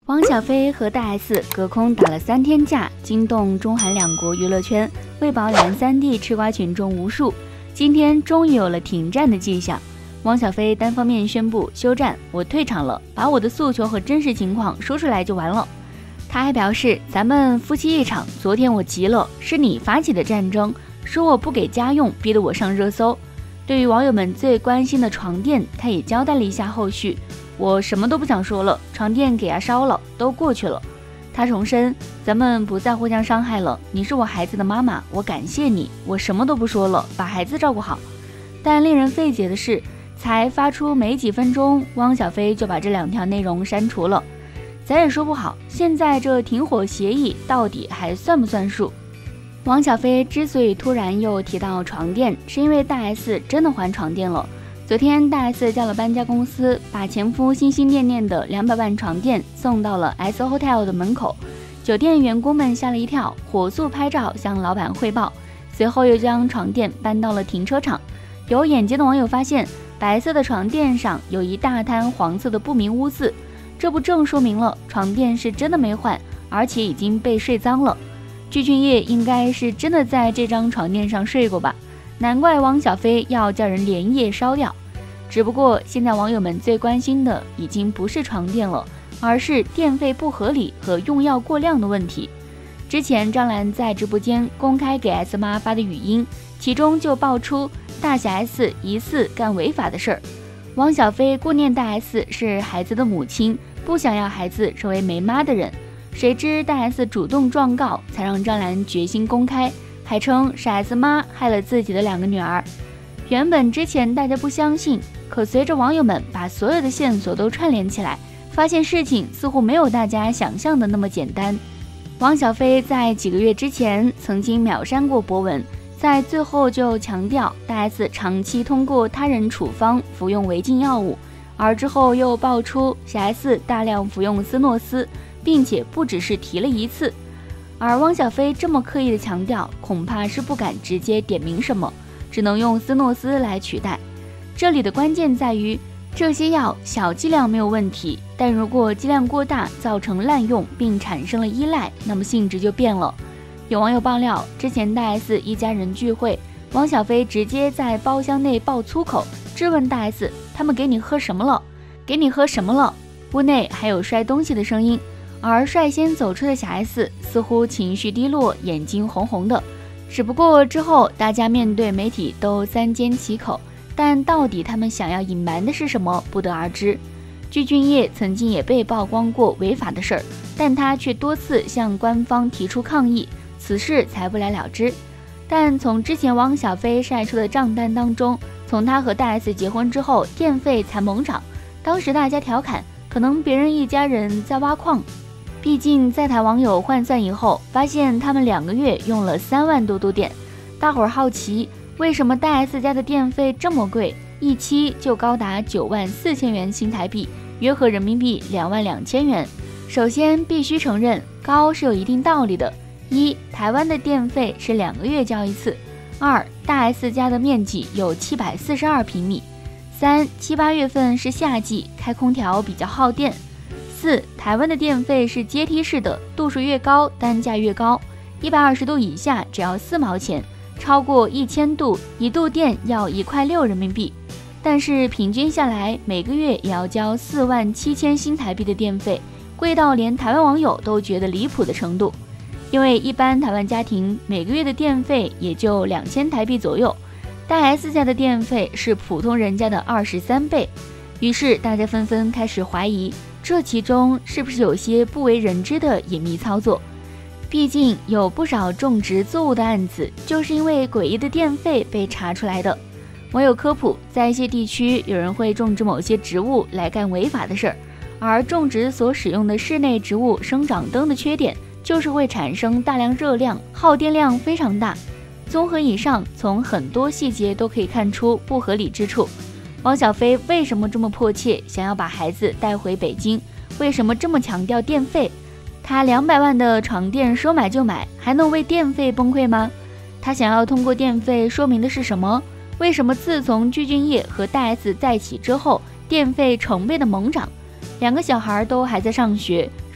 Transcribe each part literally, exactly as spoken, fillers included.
汪小菲和大 S 隔空打了三天架，惊动中韩两国娱乐圈，为保两人三地吃瓜群众无数。今天终于有了停战的迹象，汪小菲单方面宣布休战，我退场了，把我的诉求和真实情况说出来就完了。他还表示，咱们夫妻一场，昨天我急了，是你发起的战争，说我不给家用，逼得我上热搜。对于网友们最关心的床垫，他也交代了一下后续。我什么都不想说了，床垫给他烧了，都过去了。他重申，咱们不再互相伤害了，你是我孩子的妈妈，我感谢你，我什么都不说了，把孩子照顾好。但令人费解的是，才发出没几分钟，汪小菲就把这两条内容删除了。咱也说不好，现在这停火协议到底还算不算数？汪小菲之所以突然又提到床垫，是因为大 S 真的还床垫了。昨天大 S 叫了搬家公司，把前夫心心念念的两百万床垫送到了 S Hotel 的门口。酒店员工们吓了一跳，火速拍照向老板汇报，随后又将床垫搬到了停车场。有眼尖的网友发现，白色的床垫上有一大滩黄色的不明污渍，这不正说明了床垫是真的没换，而且已经被睡脏了。具俊晔应该是真的在这张床垫上睡过吧，难怪汪小菲要叫人连夜烧掉。只不过现在网友们最关心的已经不是床垫了，而是电费不合理和用药过量的问题。之前张兰在直播间公开给 S 妈发的语音，其中就爆出大小 S 疑似干违法的事儿。汪小菲顾念大 S 是孩子的母亲，不想要孩子成为没妈的人，谁知大 S 主动状告，才让张兰决心公开，还称是 S 妈害了自己的两个女儿。原本之前大家不相信，可随着网友们把所有的线索都串联起来，发现事情似乎没有大家想象的那么简单。汪小菲在几个月之前曾经秒删过博文，在最后就强调大 S 长期通过他人处方服用违禁药物，而之后又爆出小 S 大量服用斯诺斯，并且不只是提了一次。而汪小菲这么刻意的强调，恐怕是不敢直接点名什么，只能用斯诺斯来取代。这里的关键在于，这些药小剂量没有问题，但如果剂量过大造成滥用并产生了依赖，那么性质就变了。有网友爆料，之前大 S 一家人聚会，汪小菲直接在包厢内爆粗口，质问大 S 他们给你喝什么了，给你喝什么了。屋内还有摔东西的声音，而率先走出的小 S 似乎情绪低落，眼睛红红的。只不过之后大家面对媒体都三缄其口，但到底他们想要隐瞒的是什么，不得而知。具俊晔曾经也被曝光过违法的事儿，但他却多次向官方提出抗议，此事才不了了之。但从之前汪小菲晒出的账单当中，从他和大 S 结婚之后，电费才猛涨。当时大家调侃，可能别人一家人在挖矿。毕竟在台网友换算以后，发现他们两个月用了三万多度电。大伙儿好奇，为什么大 S 家的电费这么贵，一期就高达九万四千元新台币，约合人民币两万两千元。首先必须承认，高是有一定道理的。一，台湾的电费是两个月交一次；二，大 S 家的面积有七百四十二平米；三，七八月份是夏季，开空调比较耗电；四，台湾的电费是阶梯式的，度数越高单价越高，一百二十度以下只要四毛钱，超过一千度一度电要一块六人民币。但是平均下来每个月也要交四万七千新台币的电费，贵到连台湾网友都觉得离谱的程度。因为一般台湾家庭每个月的电费也就两千台币左右，大 S 家的电费是普通人家的二十三倍。于是大家纷纷开始怀疑，这其中是不是有些不为人知的隐秘操作。毕竟有不少种植作物的案子就是因为诡异的电费被查出来的。网友科普，在一些地区有人会种植某些植物来干违法的事儿，而种植所使用的室内植物生长灯的缺点就是会产生大量热量，耗电量非常大。综合以上，从很多细节都可以看出不合理之处。汪小菲为什么这么迫切想要把孩子带回北京？为什么这么强调电费？他两百万的床垫说买就买，还能为电费崩溃吗？他想要通过电费说明的是什么？为什么自从具俊晔和大 S 在一起之后，电费成倍的猛涨？两个小孩都还在上学，如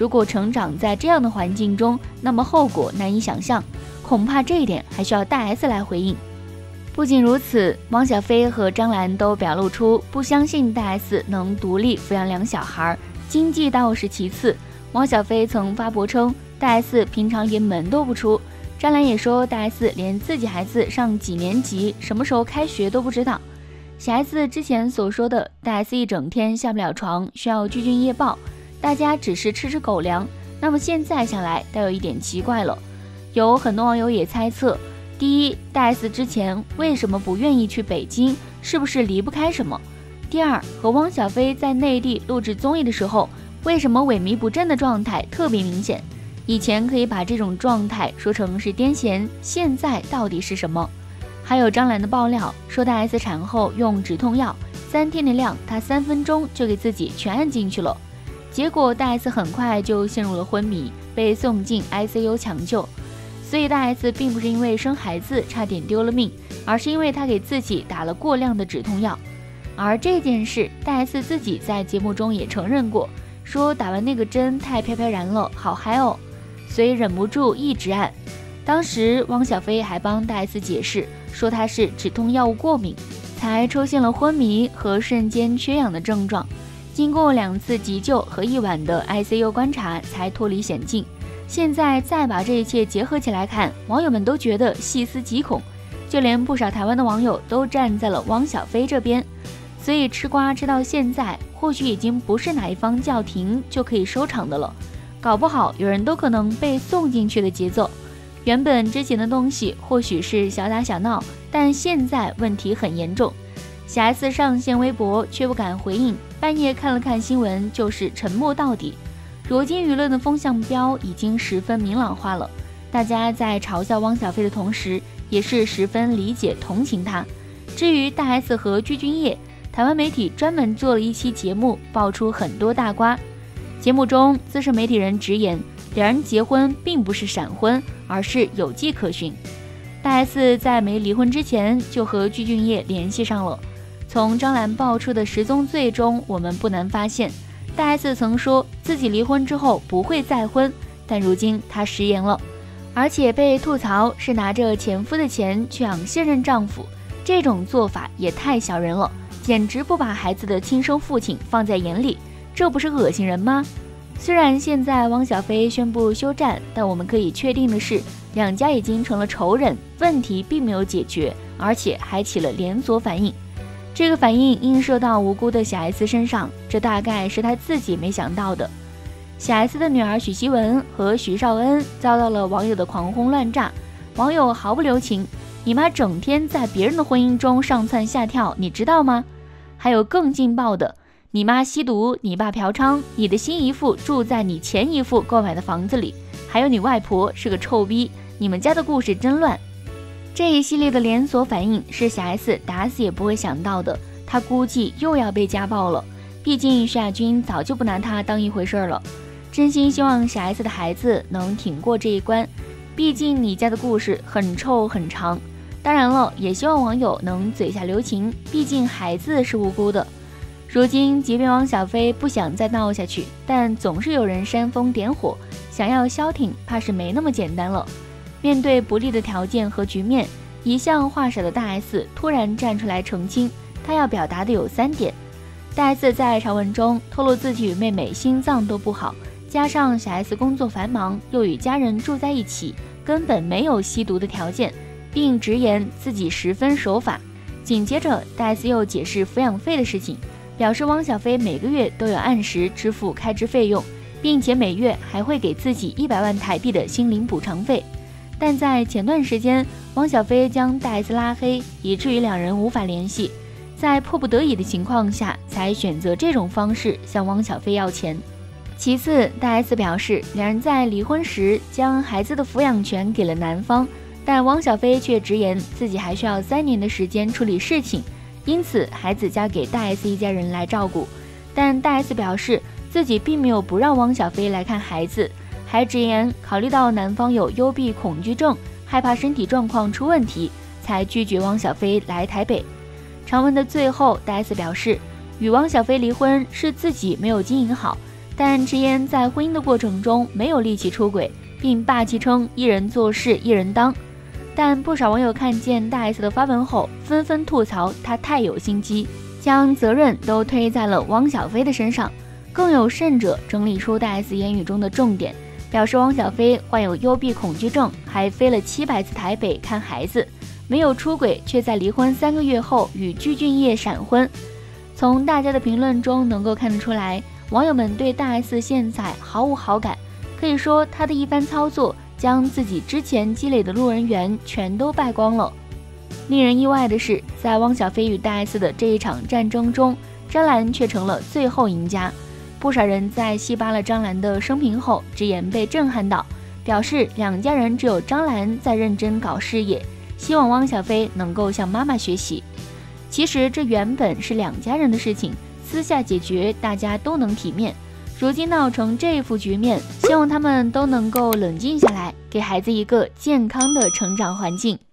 如果成长在这样的环境中，那么后果难以想象，恐怕这一点还需要大 S 来回应。不仅如此，汪小菲和张兰都表露出不相信大 S 能独立抚养两小孩，经济倒是其次。汪小菲曾发博称，大 S 平常连门都不出。张兰也说，大 S 连自己孩子上几年级、什么时候开学都不知道。小 S 之前所说的大 S 一整天下不了床，需要聚菌夜报，大家只是吃吃狗粮，那么现在想来倒有一点奇怪了。有很多网友也猜测，第一，大 S 之前为什么不愿意去北京，是不是离不开什么？第二，和汪小菲在内地录制综艺的时候，为什么萎靡不振的状态特别明显？以前可以把这种状态说成是癫痫，现在到底是什么？还有张兰的爆料说，大 S 产后用止痛药，三天的量她三分钟就给自己全按进去了，结果大 S 很快就陷入了昏迷，被送进 I C U 抢救。所以大 S 并不是因为生孩子差点丢了命，而是因为她给自己打了过量的止痛药。而这件事大 S 自己在节目中也承认过，说打完那个针太飘飘然了，好嗨哦，所以忍不住一直按。当时汪小菲还帮大 S 解释，说他是止痛药物过敏，才出现了昏迷和瞬间缺氧的症状。经过两次急救和一晚的 I C U 观察，才脱离险境。现在再把这一切结合起来看，网友们都觉得细思极恐，就连不少台湾的网友都站在了汪小菲这边。所以吃瓜吃到现在，或许已经不是哪一方叫停就可以收场的了，搞不好有人都可能被送进去的节奏。原本之前的东西或许是小打小闹，但现在问题很严重。小 S 上线微博却不敢回应，半夜看了看新闻就是沉默到底。如今舆论的风向标已经十分明朗化了，大家在嘲笑汪小菲的同时，也是十分理解同情他。至于大 S 和具俊晔，台湾媒体专门做了一期节目，爆出很多大瓜。节目中，资深媒体人直言，两人结婚并不是闪婚，而是有迹可循。大 S 在没离婚之前就和具俊晔联系上了。从张兰爆出的十宗罪中，我们不难发现，大 S 曾说自己离婚之后不会再婚，但如今她食言了，而且被吐槽是拿着前夫的钱去养现任丈夫，这种做法也太小人了，简直不把孩子的亲生父亲放在眼里，这不是恶心人吗？虽然现在汪小菲宣布休战，但我们可以确定的是，两家已经成了仇人，问题并没有解决，而且还起了连锁反应。这个反应映射到无辜的小 S 身上，这大概是他自己没想到的。小 S 的女儿许希文和许绍恩遭到了网友的狂轰乱炸，网友毫不留情，你妈整天在别人的婚姻中上蹿下跳，你知道吗？还有更劲爆的，你妈吸毒，你爸嫖娼，你的新姨父住在你前姨父购买的房子里，还有你外婆是个臭逼，你们家的故事真乱。这一系列的连锁反应是小 S 打死也不会想到的，她估计又要被家暴了，毕竟徐亚军早就不拿她当一回事了。真心希望小 S 的孩子能挺过这一关，毕竟你家的故事很臭很长。当然了，也希望网友能嘴下留情，毕竟孩子是无辜的。如今即便汪小菲不想再闹下去，但总是有人煽风点火，想要消停怕是没那么简单了。面对不利的条件和局面，一向话少的大 S 突然站出来澄清，她要表达的有三点。大 S 在长文中透露自己与妹妹心脏都不好，加上小 S 工作繁忙，又与家人住在一起，根本没有吸毒的条件，并直言自己十分守法。紧接着大 S 又解释抚养费的事情，表示汪小菲每个月都有按时支付开支费用，并且每月还会给自己一百万台币的心灵补偿费。但在前段时间，汪小菲将大 S 拉黑，以至于两人无法联系，在迫不得已的情况下才选择这种方式向汪小菲要钱。其次，大 S 表示两人在离婚时将孩子的抚养权给了男方，但汪小菲却直言自己还需要三年的时间处理事情，因此孩子交给大 S 一家人来照顾。但大 S 表示自己并没有不让汪小菲来看孩子，还直言考虑到男方有幽闭恐惧症，害怕身体状况出问题，才拒绝汪小菲来台北。长文的最后，大 S 表示与汪小菲离婚是自己没有经营好， 但直言在婚姻的过程中没有力气出轨，并霸气称一人做事一人当。但不少网友看见大 S 的发文后，纷纷吐槽她太有心机，将责任都推在了汪小菲的身上。更有甚者整理出大 S 言语中的重点，表示汪小菲患有幽闭恐惧症，还飞了七百次台北看孩子，没有出轨，却在离婚三个月后与具俊晔闪婚。从大家的评论中能够看得出来，网友们对大 S 现在毫无好感，可以说她的一番操作将自己之前积累的路人缘全都败光了。令人意外的是，在汪小菲与大 S 的这一场战争中，张兰却成了最后赢家。不少人在细扒了张兰的生平后，直言被震撼到，表示两家人只有张兰在认真搞事业，希望汪小菲能够向妈妈学习。其实这原本是两家人的事情，私下解决大家都能体面，如今闹成这副局面，希望他们都能够冷静下来，给孩子一个健康的成长环境。